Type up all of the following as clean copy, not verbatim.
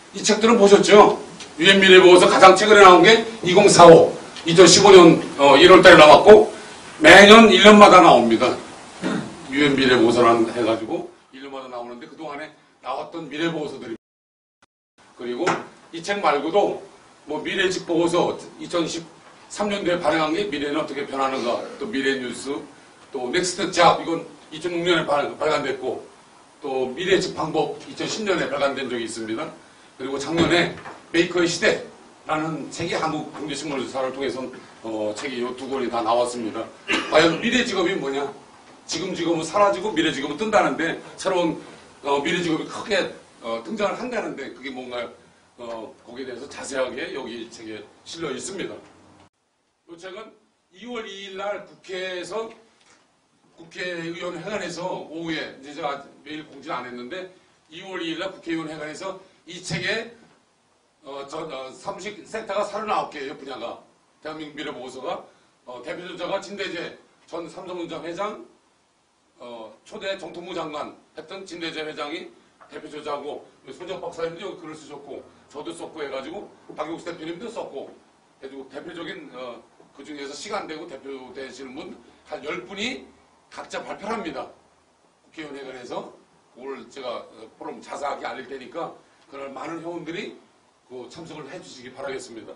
이 책들은 보셨죠? 유엔 미래보고서 가장 최근에 나온 게 2045, 2015년 1월달에 나왔고 매년 1년마다 나옵니다. 유엔 미래보고서라는 해가지고 1년마다 나오는데 그동안에 나왔던 미래보고서들입니다. 그리고 이 책 말고도 뭐 미래집 보고서 2013년도에 발행한 게 미래는 어떻게 변하는가, 또 미래뉴스, 또 넥스트 잡 이건 2006년에 발간됐고, 또 미래집 방법 2010년에 발간된 적이 있습니다. 그리고 작년에 메이커의 시대라는 책이 한국경제신문사를 통해서 책이 이 두 권이 다 나왔습니다. 과연 미래 직업이 뭐냐? 지금 직업은 사라지고 미래 직업은 뜬다는데 새로운 미래 직업이 크게 등장을 한다는데 그게 뭔가요? 거기에 대해서 자세하게 여기 책에 실려 있습니다. 이 책은 2월 2일 날 국회에서 국회의원 회관에서 오후에 이제 제가 매일 공지를 안 했는데 2월 2일 날 국회의원 회관에서 이 책에 사무실 센터가 39개예요. 분야가. 대한민국 미래보고서가 대표저자가 진대재 전 삼성전자 회장, 초대 정통부 장관 했던 진대재 회장이 대표저자고, 손정 박사님도 여기 글을 쓰셨고 저도 썼고 해가지고 박용수 대표님도 썼고 해가지고 대표적인 그 중에서 시간되고 대표되시는 분 한 10분이 각자 발표를 합니다. 국회의원 회관에서. 그걸 제가 포럼 자세하게 알릴 테니까 그날 많은 회원들이 그 참석을 해주시기 바라겠습니다.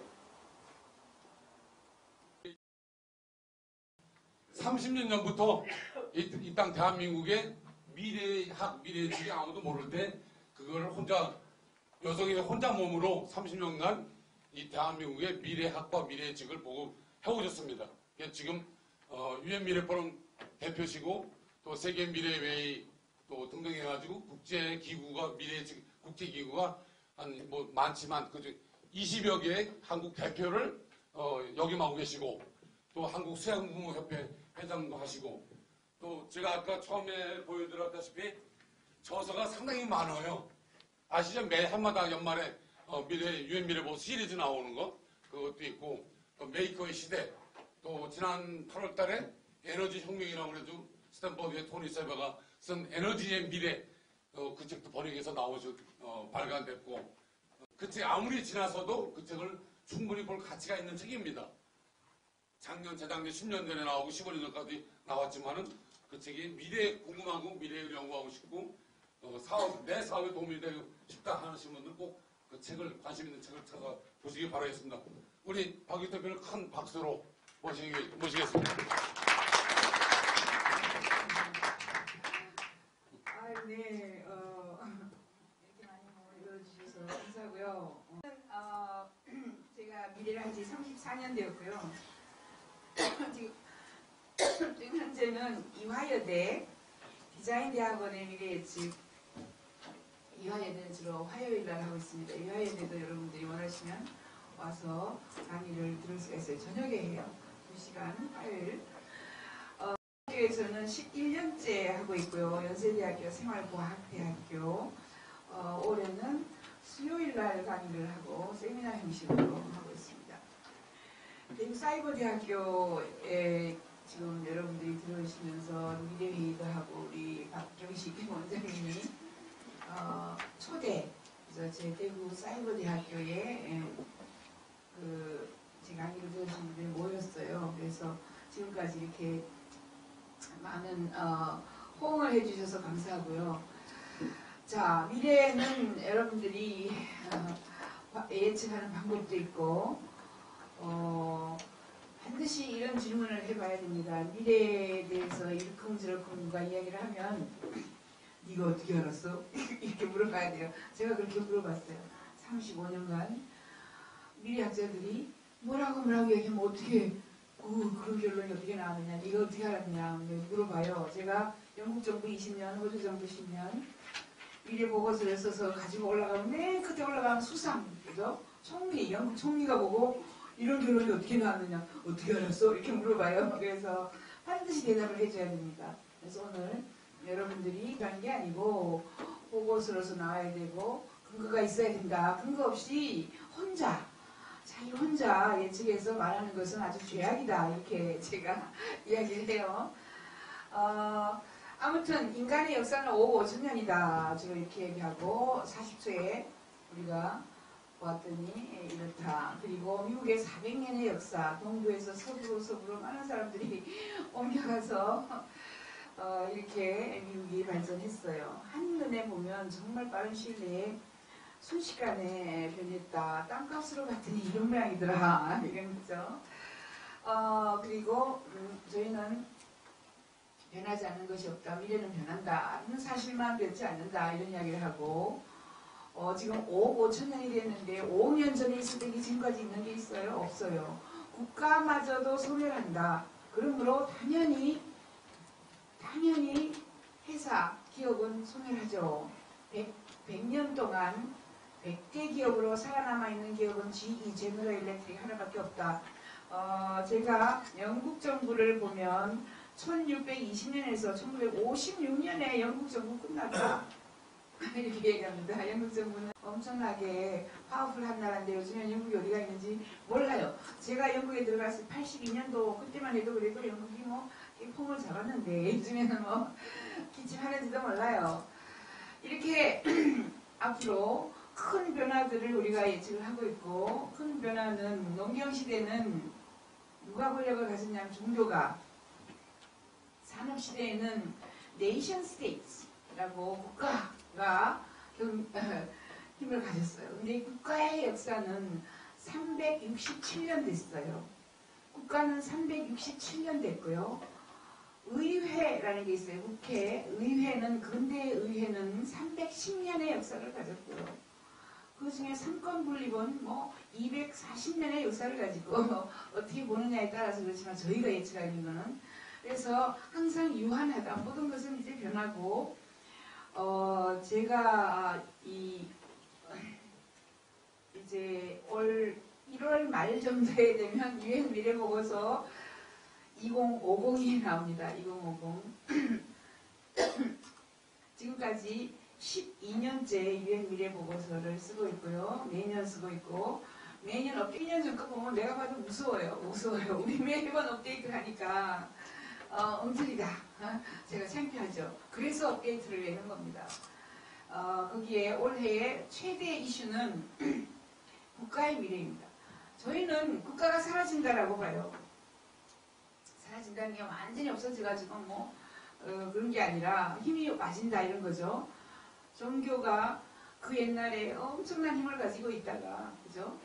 30년 전부터 이 땅 대한민국의 미래학, 미래지이 아무도 모를 때 그걸 혼자, 여성이 혼자 몸으로 30년간 이 대한민국의 미래학과 미래직을 보고 해오셨습니다. 지금 유엔 미래포럼 대표시고 또 세계 미래회의 또 등등 해가지고 국제기구가 미래직 국제기구가 한 뭐 많지만 그 20여 개의 한국 대표를 역임하고 계시고, 또 한국 수양부모협회 회장도 하시고, 또 제가 아까 처음에 보여드렸다시피 저서가 상당히 많아요. 아시죠? 매 한마다 연말에 유엔 미래보고서 시리즈 나오는 거 그것도 있고, 또 메이커의 시대, 또 지난 8월달에 에너지 혁명이라고 그래도 스탠퍼드의 토니 세바가 쓴 에너지의 미래 그 책도 번역해서 발간됐고, 그 책 아무리 지나서도 그 책을 충분히 볼 가치가 있는 책입니다. 재작년 10년 전에 나오고 15년 전까지 나왔지만은 그 책이 미래에 궁금하고 미래를 연구하고 싶고 내 사업에 도움이 되고 싶다 하시는 분들 꼭 그 책을, 관심 있는 책을 찾아 보시기 바라겠습니다. 우리 박 대표를 큰 박수로 모시겠습니다. 네, 이렇게 많이 모여주셔서 감사하고요. 제가 미래를 한 지 34년 되었고요. 지금 현재는 이화여대 디자인대학원의 미래예측, 이화여대는 주로 화요일날 하고 있습니다. 이화여대도 여러분들이 원하시면 와서 강의를 들을 수가 있어요. 저녁에 해요. 2시간 화요일. 학교에서는 11년째 하고 있고요. 연세대학교 생활과학대학교 올해는 수요일날 강의를 하고 세미나 형식으로 하고 있습니다. 대구 사이버대학교에 지금 여러분들이 들어오시면서 미래회의도 하고 우리 박경식 원장님이 초대, 그래서 제 대구 사이버대학교에 제 강의를 들으신 분들이 모였어요. 그래서 지금까지 이렇게 많은 호응을 해주셔서 감사하고요. 자, 미래에는 여러분들이 예측하는 방법도 있고 반드시 이런 질문을 해봐야 됩니다. 미래에 대해서 이러쿵저러쿵 누가 이야기를 하면 네가 어떻게 알았어? 이렇게 물어봐야 돼요. 제가 그렇게 물어봤어요. 35년간 미래학자들이 뭐라고 얘기하면 어떻게 그런 결론이 어떻게 나왔느냐, 네가 어떻게 알았냐 물어봐요. 제가 영국 정부 20년, 호주 정부 10년 미래 보고서를 써서 가지고 올라가면 맨 끝에 올라가면 수상, 그죠? 총리, 영국 총리가 보고 이런 결론이 어떻게 나왔느냐, 어떻게 알았어? 이렇게 물어봐요. 그래서 반드시 대답을 해줘야 됩니다. 그래서 오늘 여러분들이 그런 게 아니고 보고서로서 나와야 되고 근거가 있어야 된다. 근거 없이 자기 혼자 예측해서 말하는 것은 아주 죄악이다. 이렇게 제가 이야기를 해요. 아무튼 인간의 역사는 5억 5천 년이다. 지금 이렇게 얘기하고 40초에 우리가 보았더니 이렇다. 그리고 미국의 400년의 역사, 동부에서 서부로 많은 사람들이 옮겨가서 이렇게 미국이 발전했어요. 한눈에 보면 정말 빠른 시일 내에 순식간에 변했다. 땅값으로 갔더니 이런 모양이더라. 이런 거죠. 그리고 저희는 변하지 않는 것이 없다. 미래는 변한다. 사실만 변치 않는다. 이런 이야기를 하고 지금 5억 5천 년이 됐는데 5억 년 전에 있을 때 지금까지 있는 게 있어요? 없어요. 국가마저도 소멸한다. 그러므로 당연히 회사, 기업은 소멸하죠. 100년 동안 100개 기업으로 살아남아 있는 기업은 GE, 제너럴 일렉트릭 하나밖에 없다. 제가 영국 정부를 보면 1620년에서 1956년에 영국 정부 끝났다. 이렇게 얘기합니다. 영국 정부는 엄청나게 파워풀한 나라인데 요즘엔 영국이 어디가 있는지 몰라요. 제가 영국에 들어갔을 82년도 그때만 해도 그래도 영국이 뭐 폼을 잡았는데 요즘에는 뭐 기침하는지도 몰라요. 이렇게 앞으로 큰 변화들을 우리가 예측을 하고 있고, 큰 변화는 농경시대는 누가 권력을 가졌냐면 종교가, 산업시대에는 네이션 스테이트라고 국가가 힘을 가졌어요. 근데 국가의 역사는 367년 됐어요. 국가는 367년 됐고요. 의회라는 게 있어요. 국회, 의회는, 근대 의회는 310년의 역사를 가졌고요. 그 중에 삼권 분립은 뭐 240년의 역사를 가지고 어떻게 보느냐에 따라서 그렇지만 저희가 예측하는 거는, 그래서 항상 유한하다. 모든 것은 이제 변하고, 제가 이제 올 1월 말 정도에 되면 유엔 미래 보고서 2050이 나옵니다. 2050. 지금까지 12년째 유엔 미래 보고서를 쓰고 있고요. 매년 쓰고 있고, 매년 업데이트 1년 전 거 보면 내가 봐도 무서워요. 우리 매번 업데이트 하니까 엉터리다. 제가 창피하죠. 그래서 업데이트를 내는 겁니다. 거기에 올해의 최대 이슈는 국가의 미래입니다. 저희는 국가가 사라진다라고 봐요. 사라진다는 게 완전히 없어져가지고 뭐 그런 게 아니라 힘이 빠진다 이런 거죠. 종교가 그 옛날에 엄청난 힘을 가지고 있다가, 그죠?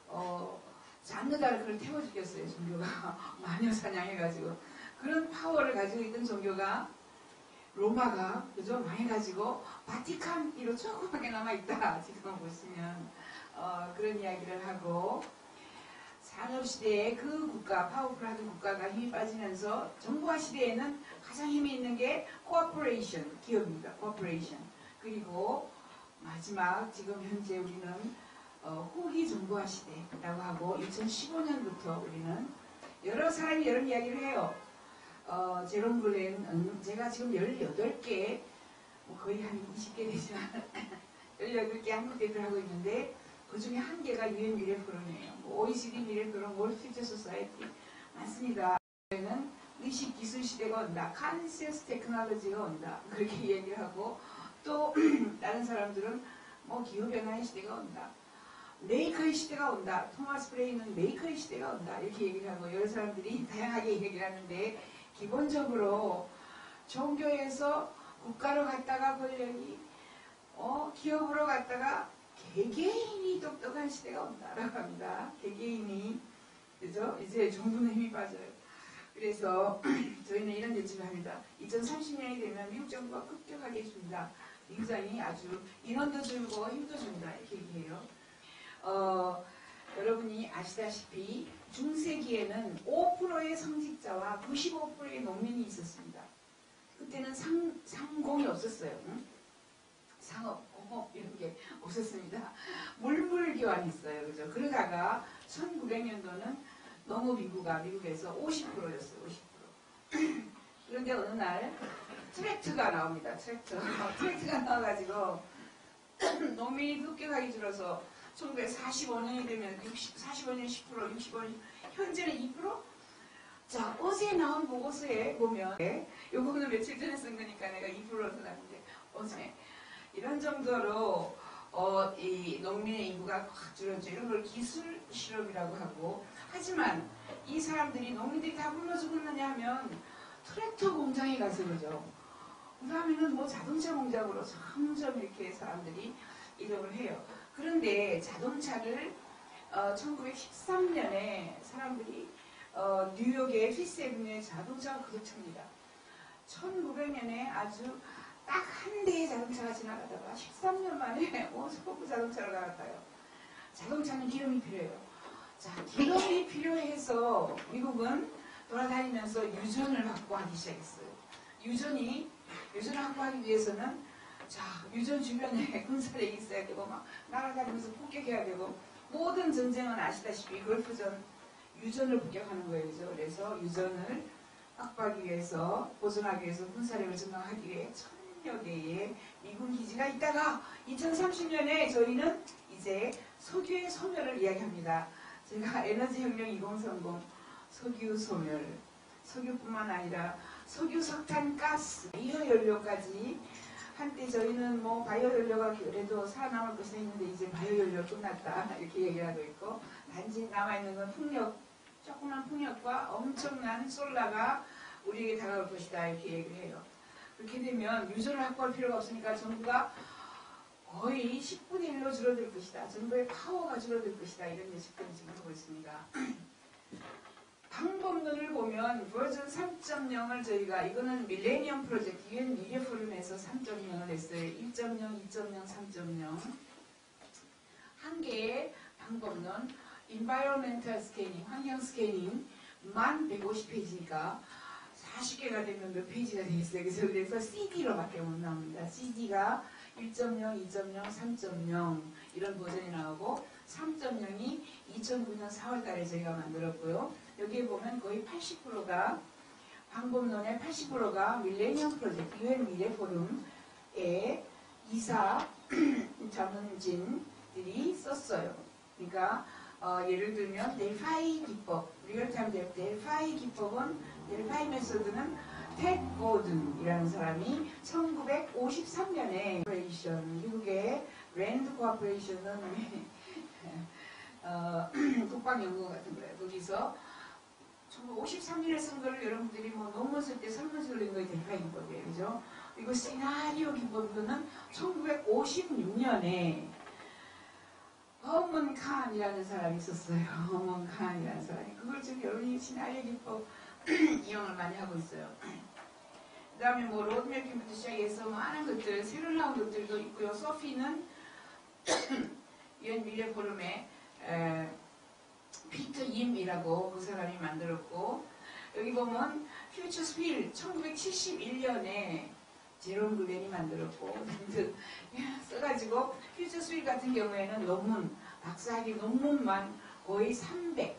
장르다를 태워 죽였어요. 종교가 마녀 사냥해가지고 그런 파워를 가지고 있던 종교가, 로마가, 그죠? 망해가지고 바티칸으로 조그맣게 남아있다. 지금 보시면 그런 이야기를 하고, 산업시대에 그 국가, 파워풀하던 국가가 힘이 빠지면서 정부화 시대에는 가장 힘이 있는 게 코퍼레이션, 기업입니다. 코퍼레이션. 그리고 마지막 지금 현재 우리는 후기 정부화 시대라고 하고, 2015년부터 우리는 여러 사람이 여러 이야기를 해요. 제롬 블레는 제가 지금 18개, 거의 한 20개 되지만 18개 한국 대표를 하고 있는데, 그 중에 한 개가 유엔 미래 포럼이에요. OECD 미래 포럼, 월드 퓨처 소사이티 많습니다. 저희는 의식 기술 시대가 온다. 컨시어스 테크놀로지가 온다. 그렇게 얘기를 하고, 또 다른 사람들은 뭐 기후변화의 시대가 온다. 메이커의 시대가 온다. 토마스 브레이는 메이커의 시대가 온다. 이렇게 얘기를 하고, 여러 사람들이 다양하게 얘기를 하는데, 기본적으로 종교에서 국가로 갔다가 권력이 기업으로 갔다가 개개인이 똑똑한 시대가 온다라고 합니다. 개개인이, 그죠? 이제 정부는 힘이 빠져요. 그래서 저희는 이런 예측을 합니다. 2030년이 되면 미국 정부가 급격하게 줍니다. 굉장히 아주 인원도 줄고 힘도 준다. 이렇게 얘기해요. 여러분이 아시다시피 중세기에는 5%의 성직자와 95%의 농민이 있었습니다. 그때는 상공이 없었어요. 응? 상업, 공업 이런 게 없었습니다. 물물교환이 있어요. 그죠? 그러다가 1900년도는 농업인구가 미국에서 50%였어요. 50%. 그런데 어느 날 트랙터가 나옵니다. 트랙터가 나와가지고 농민이 급격하게 줄어서 1945년이 되면 45년 10%, 65년, 현재는 2%? 자, 어제 나온 보고서에 보면, 요거는 며칠 전에 쓴 거니까 내가 2%로 나왔는데, 어제 이런 정도로 이 농민의 인구가 확 줄어들죠. 이런 걸 기술 실업이라고 하고. 하지만 이 사람들이 농민들이 다 굶어 죽었느냐 하면 트랙터 공장에 가서 그러죠. 그 다음에는 뭐 자동차 공장으로 점점 이렇게 사람들이 이동을 해요. 그런데 자동차를 1913년에 사람들이 뉴욕의 피스애비뉴에 자동차가 그득 찹니다. 1900년에 아주 딱 한 대의 자동차가 지나가다가 13년 만에 전부 자동차로 나갔어요. 자동차는 기름이 필요해요. 자, 기름이 필요해서 미국은 돌아다니면서 유전을 확보하기 시작했어요. 유전을 확보하기 위해서는 자, 유전 주변에 군사력이 있어야 되고 막 날아다니면서 폭격해야 되고 모든 전쟁은 아시다시피 걸프전 유전을 폭격하는 거예요. 그죠? 그래서 유전을 확보하기 위해서 보존하기 위해서 군사력을 증강하기 위해 1000여 개의 미군 기지가 있다가 2030년에 저희는 이제 석유의 소멸을 이야기합니다. 제가 에너지혁명 2030 석유 소멸, 석유뿐만 아니라 석유, 석탄, 가스, 바이오 연료까지 한때 저희는 뭐 바이오 연료가 그래도 살아남을 것이 있는데 이제 바이오 연료 끝났다 이렇게 얘기하고 있고 단지 남아있는 건 풍력, 조그만 풍력과 엄청난 솔라가 우리에게 다가올 것이다 이렇게 얘기를 해요. 그렇게 되면 유전을 확보할 필요가 없으니까 정부가 거의 10분의 1로 줄어들 것이다. 정부의 파워가 줄어들 것이다. 이런 예측들을 지금 하고 있습니다. 방법론을 보면 버전 3.0을 저희가 이거는 밀레니엄 프로젝트 UN 미래 포럼에서 3.0을 했어요. 1.0, 2.0, 3.0 한 개의 방법론 environmental scanning, 환경 스캐닝 만 150페이지니까 40개가 되면 몇 페이지가 되겠어요. 그래서 CD로밖에 못 나옵니다. CD가 1.0, 2.0, 3.0 이런 버전이 나오고 3.0이 2009년 4월 달에 저희가 만들었고요. 여기에 보면 거의 80%가 방법론의 80%가 밀레니엄 프로젝트 UN 미래 포럼의 이사 전문진들이 썼어요. 그러니까 예를 들면 델파이 기법, 리얼타임 델파이 기법은 델파이 메소드는 텍 고든이라는 사람이 1953년에 미국의 랜드 코퍼레이션은 국방연구원 같은 거예요. 거기서 1953년에 쓴 거를 여러분들이 뭐 논문 쓸 때 설문지 올린 거에 델파이 기법이에요. 그죠? 이거 시나리오 기법은 1956년에 허먼 칸이라는 사람이 있었어요. 허먼 칸이라는 사람이. 그걸 지금 여러분이 시나리오 기법 이용을 많이 하고 있어요. 그 다음에 뭐 로드맵킹부터 시작해서 많은 것들, 새로 나온 것들도 있고요. 소피는 UN 미래 포럼의 피터 임이라고 그 사람이 만들었고 여기 보면 퓨처스 휠 1971년에 제롬 그벤이 만들었고 써가지고 퓨처스 휠 같은 경우에는 논문, 박사학위 논문만 거의 300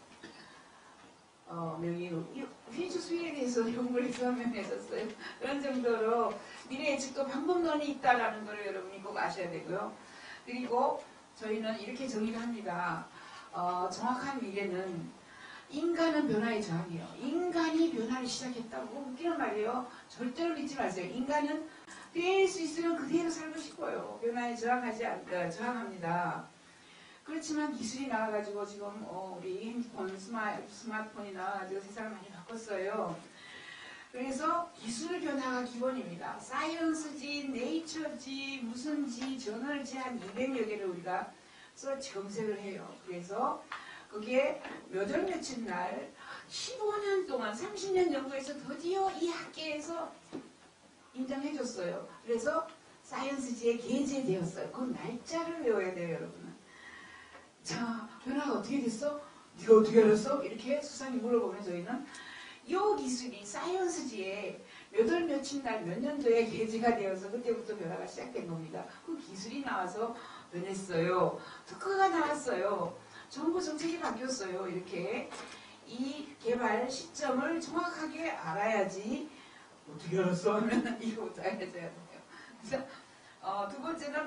명이 퓨처스 휠에 대해서 연구를 서명했었어요. 그런 정도로 미래 예측도 방법론이 있다라는 걸 여러분이 꼭 아셔야 되고요. 그리고 저희는 이렇게 정의를 합니다. 정확한 미래는 인간은 변화에 저항해요. 인간이 변화를 시작했다고 웃기는 말이에요. 절대로 믿지 마세요. 인간은 될 수 있으면 그대로 살고 싶어요. 변화에 저항합니다. 그렇지만 기술이 나와가지고 지금 우리 핸드폰, 스마트폰이 나와가지고 세상을 많이 바꿨어요. 그래서 기술 변화가 기본입니다. 사이언스지, 네이처지, 무슨지, 저널지 한 200여 개를 우리가 서치 검색을 해요. 그래서 그게 몇 월 며칠 날 15년 동안 30년 연구해서 드디어 이 학계에서 인정해줬어요. 그래서 사이언스지에 게재되었어요. 그 날짜를 외워야 돼요, 여러분은. 자, 변화가 어떻게 됐어? 네가 어떻게 알았어? 이렇게 수상이 물어보면 저희는 이 기술이 사이언스지에 몇 월 며칠 날 몇 년도에 게재가 되어서 그때부터 변화가 시작된 겁니다. 그 기술이 나와서 변했어요. 특허가 나왔어요. 정부 정책이 바뀌었어요. 이렇게 이 개발 시점을 정확하게 알아야지 어떻게 알았어? 하면 이거부터 알려줘야 돼요. 그래서 두 번째는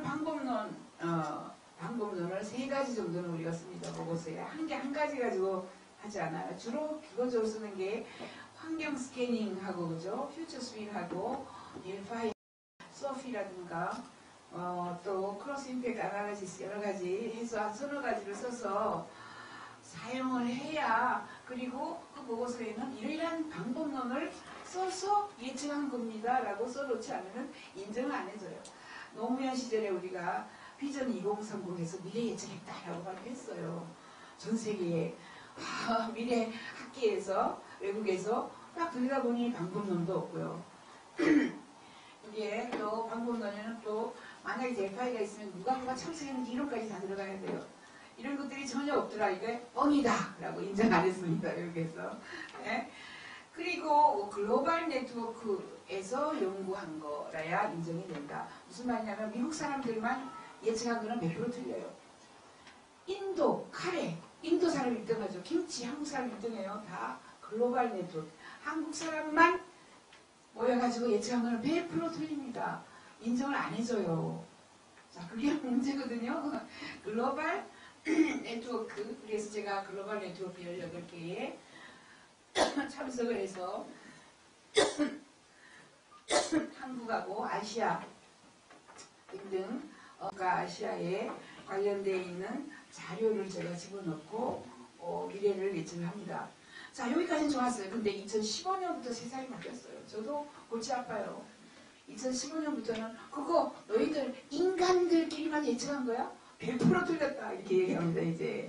방법론을 3가지 정도는 우리가 씁니다. 보고서에 한 가지 가지고 하지 않아요. 주로 기본적으로 쓰는 게 환경 스캐닝하고 그죠? 퓨처 스윌하고 델파이, 소피라든가 또 크로스 임팩트 아나리시스 여러 가지 해서 한 서너 가지를 써서 사용을 해야 그리고 그 보고서에는 이러이러한 방법론을 써서 예측한 겁니다 라고 써놓지 않으면 인정을 안 해줘요. 노무현 시절에 우리가 비전 2030에서 미래 예측했다라고 발표했어요. 전 세계에 미래 학계에서 외국에서 딱 들여다보니 방법론도 없고요. 이게 또 방법론에는 또 만약에 대파이가 있으면 누가 참석했는지 이론까지 다 들어가야 돼요. 이런 것들이 전혀 없더라. 이게 뻥이다 라고 인정 안 했습니다. 여기에서. 네. 그리고 글로벌 네트워크에서 연구한 거라야 인정이 된다. 무슨 말이냐면 미국 사람들만 예측한 거는 100% 틀려요. 인도, 카레, 인도 사람 1등하죠. 김치, 한국 사람 1등해요. 다 글로벌 네트워크. 한국 사람만 모여가지고 예측한 거는 100% 틀립니다. 인정을 안 해줘요. 자, 그게 문제거든요. 글로벌 네트워크. 그래서 제가 글로벌 네트워크 18개에 참석을 해서 한국하고 아시아 등등 아시아에 관련되어 있는 자료를 제가 집어넣고 미래를 예측을 합니다. 자, 여기까지는 좋았어요. 근데 2015년부터 세상이 바뀌었어요. 저도 골치 아파요. 2015년부터는 그거 너희들 인간들끼리만 예측한 거야? 100% 틀렸다 이렇게 얘기합니다. 이제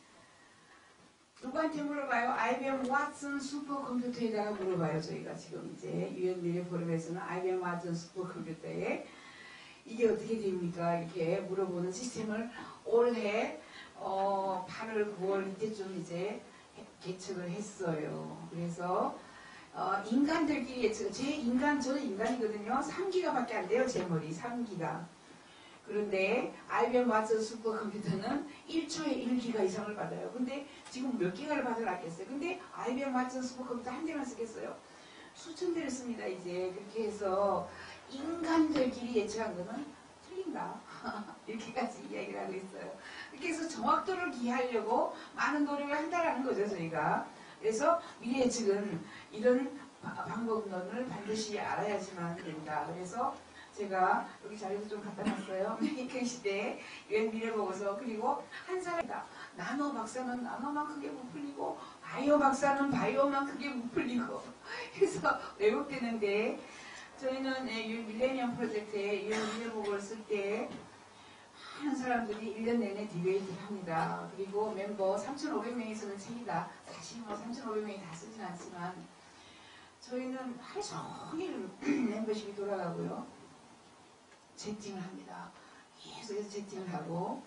누구한테 물어봐요? IBM 왓슨 슈퍼컴퓨터에다가 물어봐요. 저희가 지금 이제 유엔 미래 포럼에서는 IBM 왓슨 슈퍼컴퓨터에 이게 어떻게 됩니까? 이렇게 물어보는 시스템을 올해 8월, 9월 이때쯤 이제 개척을 했어요. 그래서 인간들끼리 예측, 저는 인간이거든요. 3기가밖에 안 돼요. 제 머리 3기가. 그런데 IBM 왓슨 슈퍼컴퓨터는 1초에 1기가 이상을 받아요. 근데 지금 몇 기가를 받아놨겠어요. 근데 IBM 왓슨 슈퍼컴퓨터 한 대만 쓰겠어요. 수천 대를 씁니다. 이제 그렇게 해서 인간들끼리 예측한 거는 틀린다. 이렇게까지 이야기를 하고 있어요. 이렇게 해서 정확도를 기하려고 많은 노력을 한다라는 거죠. 저희가. 그래서 미래 예측은 이런 방법론을 반드시 알아야지만 된다. 그래서 제가 여기 자료도 좀 갖다 놨어요. 그 시대에 유엔 미래 보고서. 그리고 한 사람이다. 나노 박사는 나노만 크게 못 풀리고 바이오 박사는 바이오만 크게 못 풀리고 해서 왜곡되는데 저희는 밀레니엄 프로젝트에 유엔 미래 보고를 쓸 때 많은 사람들이 1년 내내 디베이트를 합니다. 그리고 멤버 3,500명이 쓰는 책이다. 사실 뭐 3,500명이 다 쓰진 않지만 저희는 하루 종일 멤버십이 돌아가고요. 채팅을 합니다. 계속해서 채팅을 하고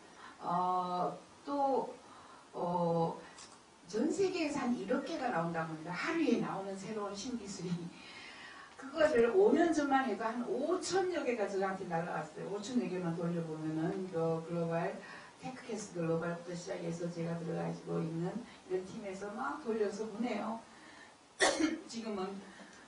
전 세계에서 한 1억 개가 나온다고 합니다. 하루에 나오는 새로운 신기술이. 그거를 5년 전만 해도 한 5천여 개가 저한테 날라왔어요. 5천여 개만 돌려보면은 글로벌 테크캐스 글로벌부터 시작해서 제가 들어가지고 있는 이런 팀에서 막 돌려서 보내요. 지금은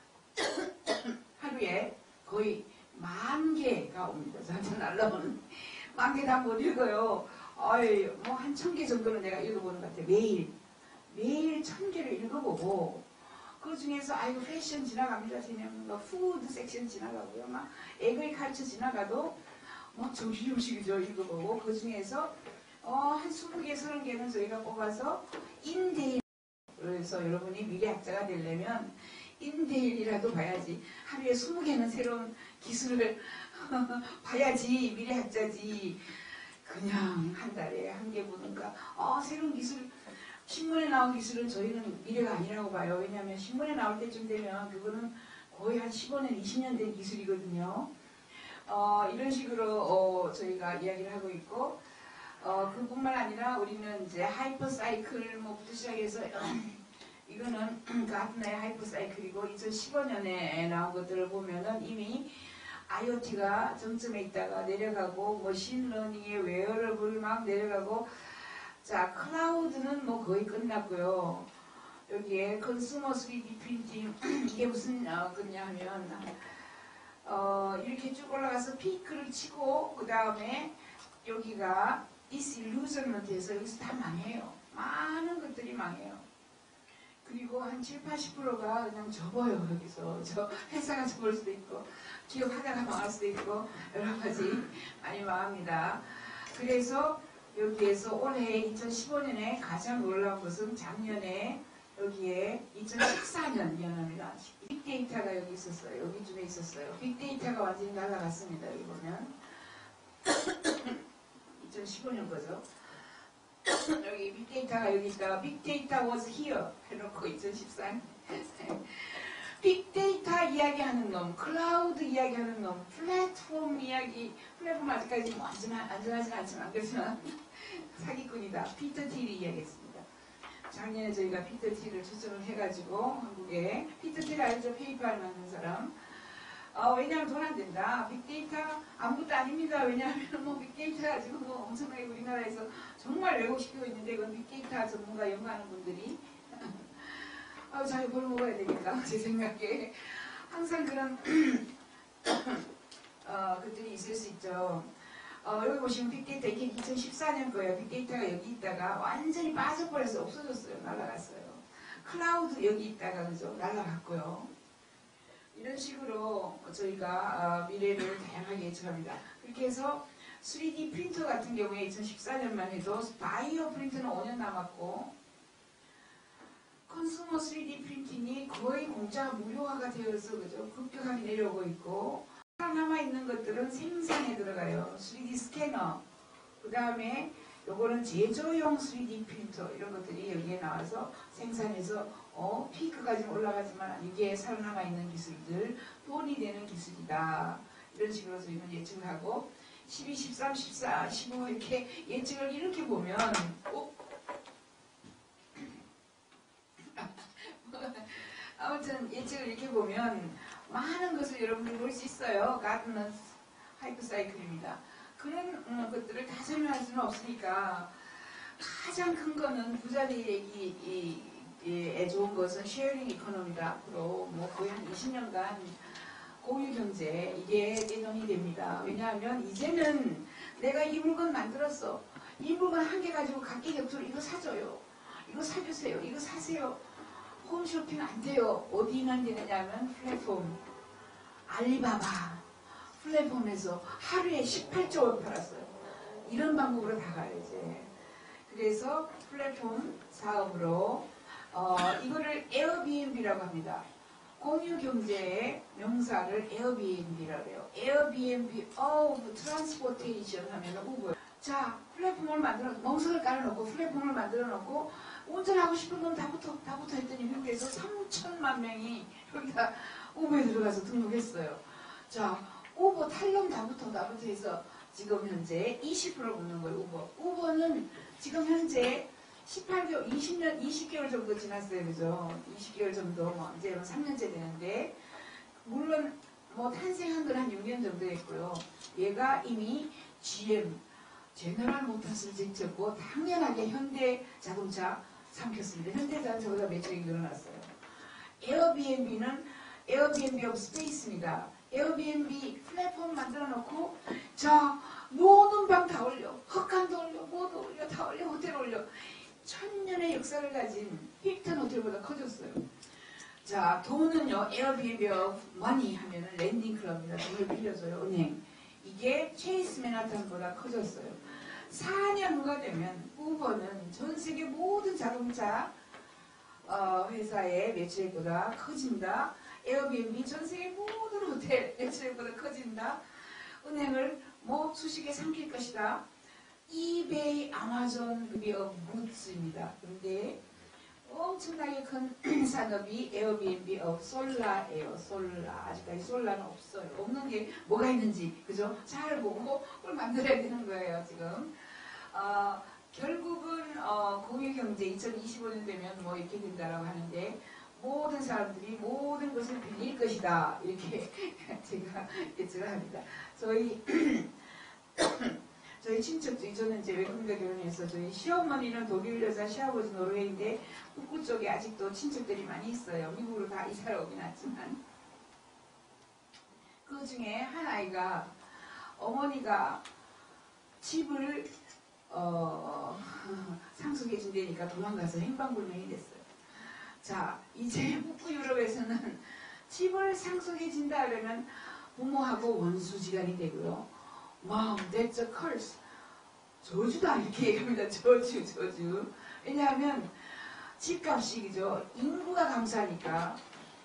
하루에 거의 10,000개가 옵니다. 저한테 날라오는 10,000개 다 못 읽어요. 뭐 한 1,000개 정도는 내가 읽어보는 것 같아요. 매일 1,000개를 읽어보고 그 중에서 패션 지나갑니다. 뭐 푸드 섹션 지나가고요. 막 에그리컬처 지나가도 뭐 정신음식이죠. 읽어보고 그 중에서 한 20개, 30개는 저희가 뽑아서 인데일. 그래서 여러분이 미래학자가 되려면 인데일이라도 봐야지. 하루에 20개는 새로운 기술을 봐야지 미래학자지. 그냥 한 달에 한 개 보는가. 새로운 기술. 신문에 나온 기술은 저희는 미래가 아니라고 봐요. 왜냐하면 신문에 나올 때쯤 되면 그거는 거의 한 15년, 20년 된 기술이거든요. 이런 식으로 저희가 이야기를 하고 있고 그뿐만 아니라 우리는 이제 하이퍼사이클 뭐부터 시작해서 이거는 가트너의 하이퍼사이클이고 2015년에 나온 것들을 보면은 이미 IoT가 정점에 있다가 내려가고 머신러닝의 웨어러블 막 내려가고 자, 클라우드는 뭐 거의 끝났고요. 여기에 컨슈머 3D 프린팅 이게 무슨 거냐 하면 이렇게 쭉 올라가서 피크를 치고 그 다음에 여기가 디sillusionment에서 여기서 다 망해요. 많은 것들이 망해요. 그리고 한 7, 80%가 그냥 접어요. 여기서 저 회사가 접을 수도 있고 기업 하다가 망할 수도 있고 여러 가지 많이 망합니다. 그래서 여기에서 올해 2015년에 가장 놀라운 것은 작년에 여기에 2014년 미안합니다. 빅데이터가 여기 있었어요. 여기쯤에 있었어요. 빅데이터가 완전히 날아갔습니다. 여기 보면 2015년 거죠. 여기 빅데이터가 여기 있다가 빅데이터 was here 해놓고 2014년 빅데이터 이야기하는 놈, 클라우드 이야기하는 놈, 플랫폼 이야기, 플랫폼 아직까지 뭐 안전하진 않지만 그렇지만 사기꾼이다. 피터 틸이 이야기했습니다. 작년에 저희가 피터 틸을 초청을 해가지고 한국에 피터 틸 알죠? 페이팔 만든 사람. 왜냐하면 돈 안 된다. 빅데이터 아무것도 아닙니다. 왜냐하면 뭐 빅데이터 가지고 뭐 엄청나게 우리나라에서 정말 왜곡시키고 있는데 그건 빅데이터 전문가 연구하는 분들이 자기 벌 먹어야 되니까 제 생각에 항상 그런 것들이 있을 수 있죠. 여기 보시면 빅데이터 이게 2014년 거예요. 빅데이터가 여기 있다가 완전히 빠져버려서 없어졌어요. 날아갔어요. 클라우드 여기 있다가 그죠? 날아갔고요. 이런 식으로 저희가 미래를 다양하게 예측합니다. 그렇게 해서 3D 프린터 같은 경우에 2014년만 해도 바이오 프린터는 5년 남았고 컨슈머 3D 프린팅이 거의 공짜가 무료화가 되어서 그죠? 급격하게 내려오고 있고 남아있는 것들은 생산에 들어가요. 3D 스캐너 그 다음에 요거는 제조용 3D 프린터 이런 것들이 여기에 나와서 생산해서 피크까지는 올라가지만 이게 살아남아 있는 기술들 돈이 되는 기술이다. 이런 식으로 저희는 예측을 하고 12, 13, 14, 15 이렇게 예측을 이렇게 보면 아무튼 예측을 이렇게 보면 많은 것을 여러분들이 볼 수 있어요. 가드넌스 하이퍼사이클입니다. 그런 것들을 다 설명할 수는 없으니까 가장 큰 거는 부자들에게 좋은 것은 쉐어링 이코노미다. 앞으로 뭐 거의 한 20년간 공유 경제 이게 떼돈이 됩니다. 왜냐하면 이제는 내가 이 물건 만들었어. 이 물건 한 개 가지고 각기 격투로 이거 사줘요. 이거 사주세요. 이거 사세요. 홈쇼핑 안 돼요. 어디만 되느냐면 플랫폼. 알리바바 플랫폼에서 하루에 18조 원 팔았어요. 이런 방법으로 다 가요 이제. 그래서 플랫폼 사업으로 이거를 에어비앤비라고 합니다. 공유 경제의 명사를 에어비앤비라고 해요. 에어비앤비 of transportation 하면 우버. 자, 플랫폼을 만들어 멍석을 깔아놓고 플랫폼을 만들어 놓고 운전하고 싶은 건 다 붙어 했더니 미국에서 3천만 명이 여기다 우버에 들어가서 등록했어요. 자, 우버 탈놈 다 붙어 해서 지금 현재 20% 붙는 거예요. 우버는 지금 현재 18개월, 20년, 20개월 정도 지났어요. 그죠? 20개월 정도, 뭐, 이제 3년째 되는데, 물론, 뭐, 탄생한 건 한 6년 정도 됐고요. 얘가 이미 GM, 제너럴 모터스를 제쳤고, 당연하게 현대 자동차 삼켰습니다. 현대 자동차보다 매출이 늘어났어요. 에어비앤비는 에어비앤비 오브 스페이스입니다. 에어비앤비 플랫폼 만들어 놓고, 자, 노는 방 다 올려. 흑간도 올려, 뭐도 올려, 다 올려, 호텔 올려. 1000년의 역사를 가진 힐튼 호텔보다 커졌어요. 자, 돈은요, 에어비앤비 오브 머니 하면은 랜딩 클럽입니다. 돈을 빌려줘요, 은행. 이게 체이스 맨하탄보다 커졌어요. 4년 후가 되면 우버는 전 세계 모든 자동차 회사의 매출액보다 커진다. 에어비앤비 전 세계 모든 호텔 매출액보다 커진다. 은행을 뭐 수식에 삼킬 것이다. 이베이, 아마존, 급여 무츠입니다. 그런데 엄청나게 큰 산업이 에어비앤비 솔라예요. 솔라. 아직까지 솔라는 없어요. 없는 게 뭐가 있는지, 그죠? 잘 보고 그걸 만들어야 되는 거예요, 지금. 결국은 공유경제 2025년 되면 뭐 이렇게 된다라고 하는데 모든 사람들이 모든 것을 빌릴 것이다. 이렇게 제가 예측을 합니다. 저희 친척 중에 저는 이제 외국인과 결혼해서 저희 시어머니는 독일 여자, 시아버지 노르웨이인데 북부 쪽에 아직도 친척들이 많이 있어요. 미국으로 다 이사를 오긴 했지만 그 중에 한 아이가 어머니가 집을 상속해 준다니까 도망가서 행방불명이 됐어요. 자, 이제 북부 유럽에서는 집을 상속해진다 그러면 부모하고 원수지간이 되고요. Mom, that's a curse. 저주다 이렇게 얘기합니다. 저주. 왜냐하면 집값이 그죠? 인구가 감소하니까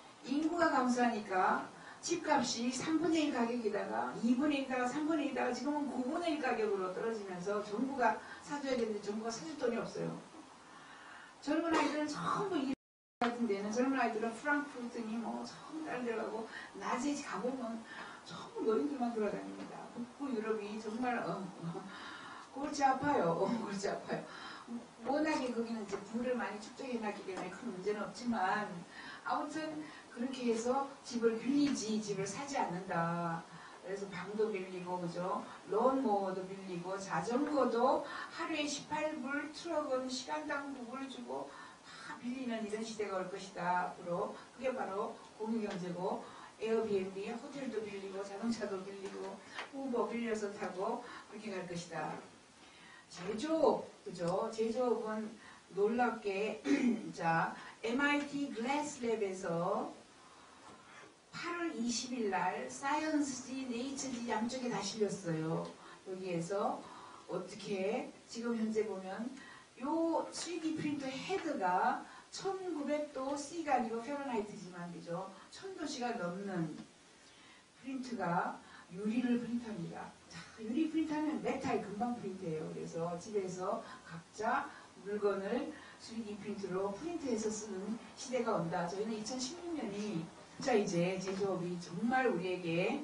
집값이 3분의 1 가격이다가 2분의 1이다가 3분의 1이다가 지금은 9분의 1 가격으로 떨어지면서 정부가 사줘야 되는데 정부가 사줄 돈이 없어요. 젊은 아이들은 전부 이 같은 데는 젊은 아이들은 프랑크푸르트니 뭐 전부 다른 데 가고 낮에 가보면 전부 노인들만 돌아다닙니다. 북부 유럽이 정말 골치 아파요. 골치 아파요. 워낙에 거기는 이제 부를 많이 축적해놨기 때문에 큰 문제는 없지만 아무튼 그렇게 해서 집을 빌리지 집을 사지 않는다. 그래서 방도 빌리고 그죠? 론모어도 빌리고 자전거도 하루에 18불 트럭은 시간당 9불 주고 다 빌리는 이런 시대가 올 것이다. 앞으로 그게 바로 공유경제고 에어비앤비 호텔도 빌리고 자동차도 빌리고 우버 빌려서 타고 그렇게 갈 것이다. 제조업 그죠? 제조업은 놀랍게 자 MIT 글래스랩에서 8월 20일 날 사이언스지, 네이처지 양쪽에 다 실렸어요. 여기에서 어떻게 지금 현재 보면 요 3D 프린터 헤드가 1900도 C가 아니고 페런하이트지만 그죠? 1000도씨가 넘는 프린트가 유리를 프린트합니다. 자, 유리 프린트하면 메탈 금방 프린트해요. 그래서 집에서 각자 물건을 3D 프린트로 프린트해서 쓰는 시대가 온다. 저희는 2016년이 진짜 이제 제조업이 정말 우리에게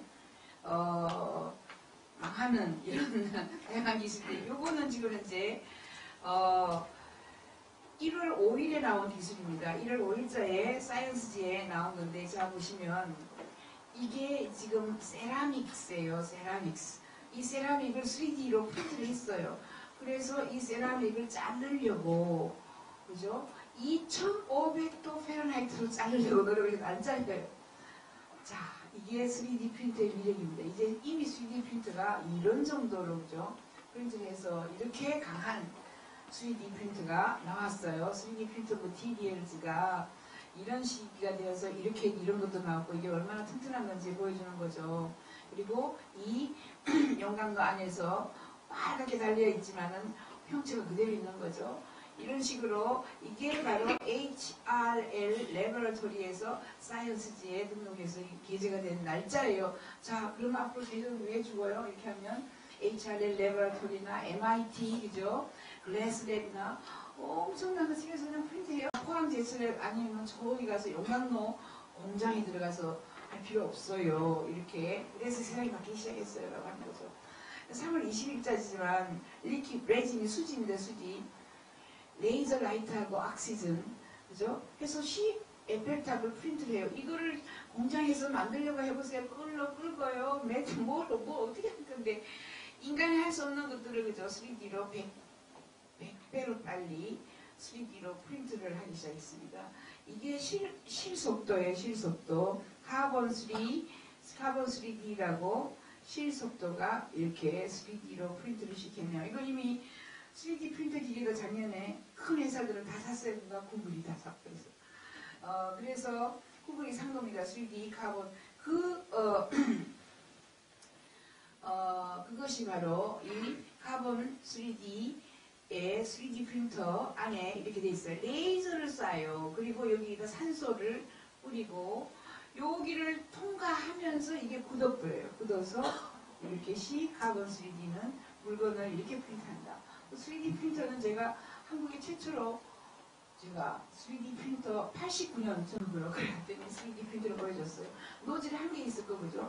망하는 이런 다양한 기술들. 요거는 지금 이제 1월 5일에 나온 기술입니다. 1월 5일자에 사이언스지에 나온 건데 자 보시면 이게 지금 세라믹스예요. 세라믹스. 이 세라믹을 3D로 프린트를 했어요. 그래서 이 세라믹을 자르려고 그죠? 2500도 페런하이트로 자르려고 노력을 해서 안 잘려요. 자, 이게 3D 프린터의 위력입니다. 이제 이미 3D 프린터가 이런 정도로 그죠? 프린트를 해서 이렇게 강한 3D 프린터가 나왔어요. 3D 프린터고 DDLG가 이런 시기가 되어서 이렇게 이런 것도 나왔고 이게 얼마나 튼튼한 건지 보여주는 거죠. 그리고 이 영광도 안에서 빨갛게 달려있지만은 형체가 그대로 있는 거죠. 이런 식으로 이게 바로 HRL 레버러토리에서 사이언스지에 등록해서 게재가 된 날짜예요. 자, 그럼 앞으로 계정을 왜 죽어요? 이렇게 하면 HRL 레버러토리나 MIT 그죠? 글래스랩이나 엄청난 거 집에서 그냥 프린트해요. 포항 제스랩 아니면 저기 가서 용광로 공장에 들어가서 할 필요 없어요. 이렇게 그래서 세상이 바뀌기 시작했어요. 라고 하는 거죠. 3월 20일자지만 리퀴드 레진이 수지입니다. 수지. 레이저 라이트하고 옥시즌 그죠? 해서 에펠탑을 프린트를 해요. 이거를 공장에서 만들려고 해보세요. 끌고요. 매주 뭐 어떻게 할 건데 인간이 할 수 없는 것들을 그죠? 3D로 100배로 빨리 3D로 프린트를 하기 시작했습니다. 이게 실속도예요. 실속도. 카본 3D라고 실속도가 이렇게 3D로 프린트를 시켰네요. 이거 이미 3D 프린터 기계도 작년에 큰 회사들은 다 샀어요. 누가 구글이 다 샀어요. 그래서 구글이 산 겁니다. 3D 카본. 그것이 바로 이 카본 3D의 3D 프린터 안에 이렇게 돼 있어요. 레이저를 쏴요. 그리고 여기가 산소를 뿌리고 여기를 통과하면서 이게 굳어버려요. 굳어서 이렇게 카본 3D는 물건을 이렇게 프린트한다. 3D 프린터는 제가 한국에 최초로 제가 3D 프린터 89년 전부요. 그랬더니 3D 프린터를 보여줬어요. 노즐이 한 개 있을 거죠.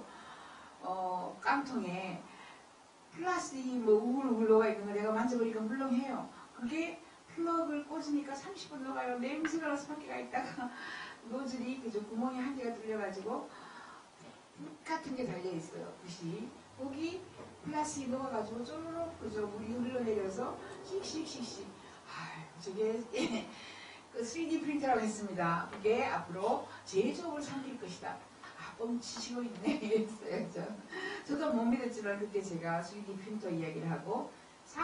깡통에 플라스틱이 뭐 우글우글 녹아 있는 거 내가 만져보니까 물렁해요. 그게 플러그를 꽂으니까 30분 녹아요. 냄새가 나서 밖에 있다가 노즐이 그저 구멍이 한 개가 뚫려가지고 붓 같은 게 달려있어요. 붓이. 거기 플라스틱이 녹아가지고 쪼르륵 그저 물이 흘러내려서 씩씩씩씩 저게 그 3D 프린터라고 했습니다. 그게 앞으로 제조업을 삼킬 것이다. 뻥치시고 있네 이랬어요. 저도 못 믿었지만 그때 제가 3D 프린터 이야기를 하고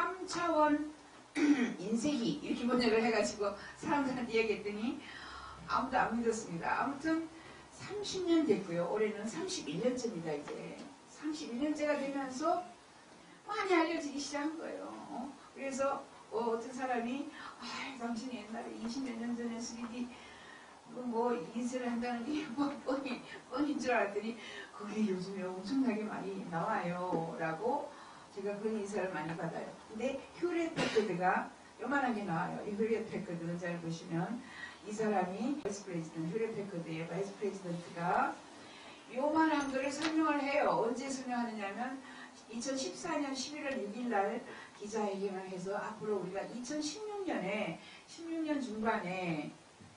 3차원 인쇄기 이렇게 번역을 해가지고 사람들한테 이야기했더니 아무도 안 믿었습니다. 아무튼 30년 됐고요. 올해는 31년째입니다. 이제 31년째가 되면서 많이 알려지기 시작한 거예요. 그래서 어떤 사람이 당신이 옛날에 20몇 년 전에 3D 뭐 인쇄를 한다는 게 뭐 뻔인 줄 알았더니 그게 요즘에 엄청나게 많이 나와요 라고 제가 그런 인사를 많이 받아요. 근데 휴렛 패커드가 요만한 게 나와요. 이 휴렛 패커드 잘 보시면 이 사람이 바이스 프레지던트, 휴렛 패커드의 바이스 프레지던트가 요만한 거를 설명을 해요. 언제 설명하느냐면 2014년 11월 6일 날 기자회견을 해서 앞으로 우리가 2016년에 16년 중반에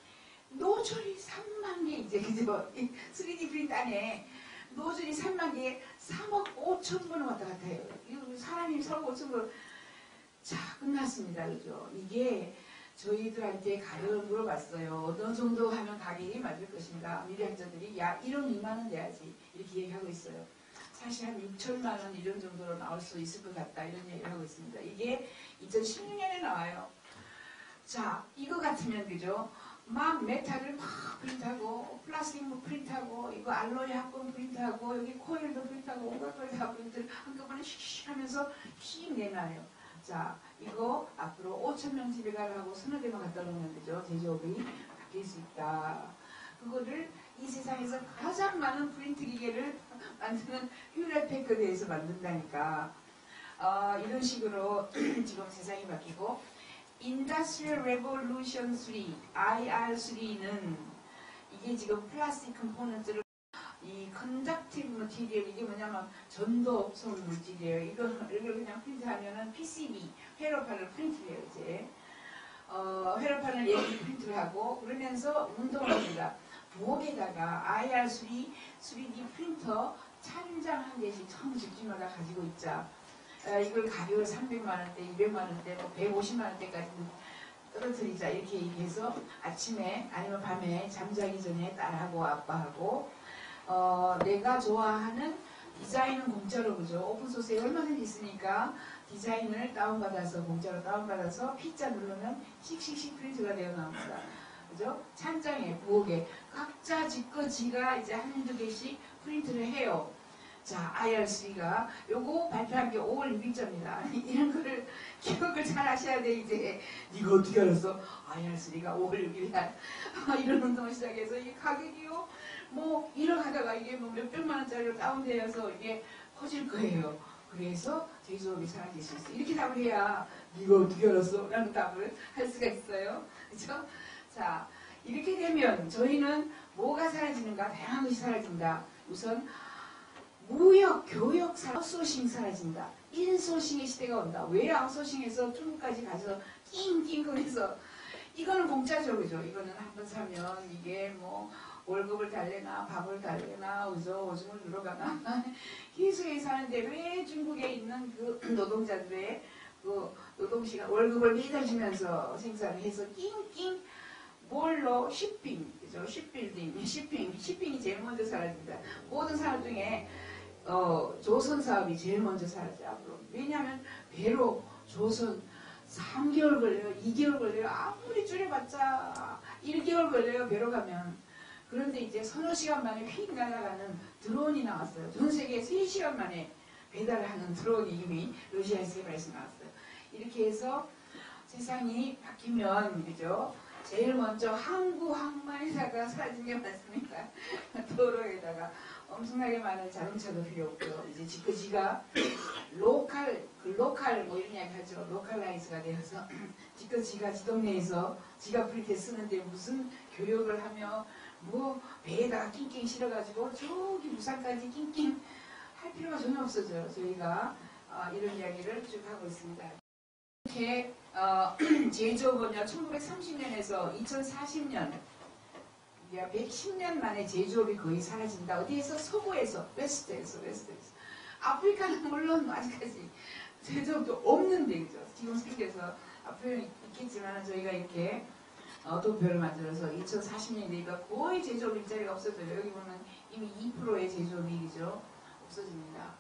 노즐이 3만 개 이제 그죠? 3D 프린트 안에 노즐이 3만 개에 3억 5천 번 왔다 갔다 해요. 사람이 3억 5천 번. 자, 끝났습니다. 그죠? 이게 저희들한테 가격을 물어봤어요. 어느 정도 하면 가격이 맞을 것인가? 미래학자들이 야 1억 2만 원 돼야지 이렇게 얘기하고 있어요. 사실 한 6천만 원 이런 정도로 나올 수 있을 것 같다 이런 얘기를 하고 있습니다. 이게 2016년에 나와요. 자, 이거 같으면 그죠? 막 메탈을 막 프린트하고 플라스틱 뭐 프린트하고 이거 알로이 합금 프린트하고 여기 코일도 프린트하고 온갖 걸 다 프린트를 한꺼번에 슉슉 하면서 휙 내놔요. 자, 이거 앞으로 5,000명 집에 가라고 서너 개만 갖다 놓으면 되죠. 제조업이 바뀔 수 있다. 그거를 이 세상에서 가장 많은 프린트 기계를 만드는 휴렛 패커드에서 만든다니까. 이런 식으로 지금 세상이 바뀌고 Industrial Revolution 3, IR3는 이게 지금 플라스틱 컴포넌트를 이 컨덕티브 머티리얼 이게 뭐냐면 전도성 물질이에요. 이걸 그냥 프린트하면은 PCB 회로판을 프린트해요. 이제 회로판을 얘기 프린트를 하고 그러면서 운동을 합니다. 부엌에다가 IR3 3D 프린터 찬장 한 개씩 처음 집집마다 가지고 있자. 이걸 가격을 300만원대, 200만원대, 뭐 150만원대까지 떨어뜨리자 이렇게 얘기해서 아침에 아니면 밤에 잠자기 전에 딸하고 아빠하고 내가 좋아하는 디자인은 공짜로 그죠? 오픈소스에 얼마든지 있으니까 디자인을 다운받아서 공짜로 다운받아서 P자 누르면 씩씩씩 프린트가 되어 나옵니다. 그죠? 찬장에 부엌에 각자 지거 지가 이제 한두 개씩 프린트를 해요. 자, IR3가 요거 발표한 게 5월 6일자입니다. 이런 거를 기억을 잘 하셔야 돼. 이제 이거 어떻게 알았어? IR3가 5월 6일 날 이런 운동을 시작해서 이 가격이요 뭐 1억 하다가 이게 뭐 몇백만 원짜리로 다운되어서 이게 커질 거예요. 그래서 제조업이 사라질 수 있어. 이렇게 답을 해야 이거 어떻게 알았어? 라는 답을 할 수가 있어요. 그렇죠? 자, 이렇게 되면 저희는 뭐가 사라지는가? 다양한 것이 사라진다. 우선 무역, 교역, 아웃소싱 사라진다. 인소싱의 시대가 온다. 왜 아웃소싱에서 중국까지 가서 낑낑거려서 이거는 공짜죠, 그죠? 이거는 한번 사면 이게 뭐 월급을 달래나 밥을 달래나 그죠? 오줌을 누러 가나 희소에 사는데 왜 중국에 있는 그 노동자들의 그 노동시간 월급을 매달 주면서 생산을 해서 낑낑 뭘로 쇼핑, 그죠? 쇼핑이 제일 먼저 사라집니다. 모든 산업 중에 조선 사업이 제일 먼저 사라져 앞으로. 왜냐하면 배로 조선 3개월 걸려요, 2개월 걸려요. 아무리 줄여봤자 1개월 걸려요 배로 가면. 그런데 이제 서너 시간 만에 휙 날아가는 드론이 나왔어요. 전 세계에 3시간 만에 배달을 하는 드론이 이미 러시아에서 개발해서 나왔어요. 이렇게 해서 세상이 바뀌면 그죠? 제일 먼저 항만에다가 사라진 게 많습니다. 도로에다가 엄청나게 많은 자동차도 필요 없고요. 이제 지가 로컬 뭐 이런 이야기 하죠. 로컬라이즈가 되어서 지가 지 동네에서 지가 프린트 쓰는데 무슨 교육을 하며 뭐 배에다가 낑낑 실어가지고 저기 부산까지 낑낑 할 필요가 전혀 없어져요. 저희가 이런 이야기를 쭉 하고 있습니다. 이렇게 제조업은요 1930년에서 2040년 110년 만에 제조업이 거의 사라진다. 어디에서? 서부에서, 웨스트에서. 아프리카는 물론 아직까지 제조업도 없는데, 그죠? 지금 생겨서 앞으로 있겠지만 저희가 이렇게 도표를 만들어서 2040년이 되니까 거의 제조업 일자리가 없어져요. 여기 보면 이미 2%의 제조업이 그죠? 없어집니다.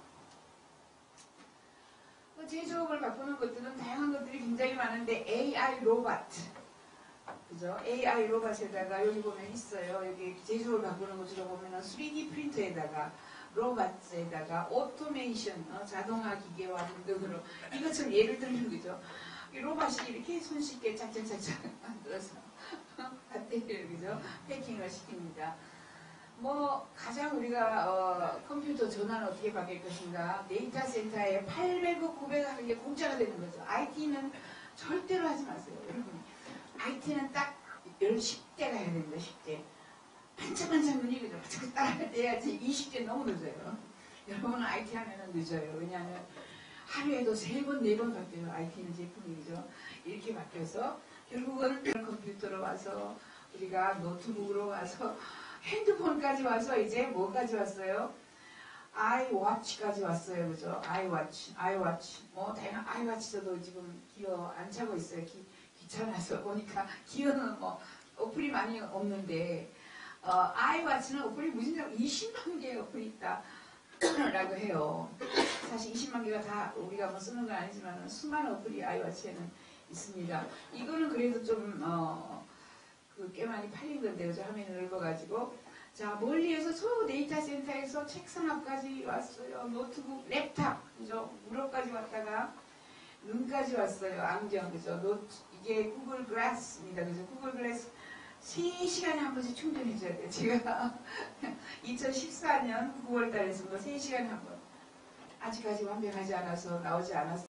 제조업을 바꾸는 것들은 다양한 것들이 굉장히 많은데 AI 로봇, 그죠? 그죠? AI 로봇에다가 여기 보면 있어요. 여기 제조를 바꾸는 거 들어보면 3D 프린터에다가 로봇에다가 오토메이션, 자동화 기계화 등등으로 이것처럼 예를 들면 그죠? 이 로봇이 이렇게 손쉽게 짝짝짝짝 만들어서 배터리를 그죠? 패킹을 시킵니다. 뭐 가장 우리가 컴퓨터 전화는 어떻게 바뀔 것인가? 데이터 센터에 800억, 900억 하는 게 공짜가 되는 거죠. IT는 절대로 하지 마세요, 여러분. IT는 딱 10대가 해야 됩니다, 10대. 반짝반짝 눈이 그죠? 반짝 따라야지 20대 너무 늦어요. 여러분은 IT 하면은 늦어요. 왜냐하면 하루에도 3번, 4번 바뀌어요. IT는 제품이 그죠? 이렇게 바뀌어서 결국은 컴퓨터로 와서 우리가 노트북으로 와서 핸드폰까지 와서 이제 뭐까지 왔어요? 아이워치까지 왔어요. 그죠? 아이워치. 뭐, 다양한 아이워치도 지금 기어 안 차고 있어요. 귀찮아서 보니까 기어는 뭐, 어플이 많이 없는데, 아이워치는 어플이 무진장 20만 개의 어플이 있다. 라고 해요. 사실 20만 개가 다 우리가 뭐 쓰는 건 아니지만 수많은 어플이 아이워치에는 있습니다. 이거는 그래도 좀, 꽤 많이 팔린 건데, 그죠? 화면이 넓어가지고. 자, 멀리에서 저 데이터 센터에서 책상 앞까지 왔어요. 노트북, 랩탑, 그죠? 무릎까지 왔다가, 눈까지 왔어요. 안경, 그죠? 이게 구글 글래스입니다. 그죠? 구글 글래스 3시간에 한 번씩 충전해줘야 돼요. 제가 2014년 9월 달에 쓴 거 3시간에 한 번. 아직까지 완벽하지 않아서 나오지 않았어요.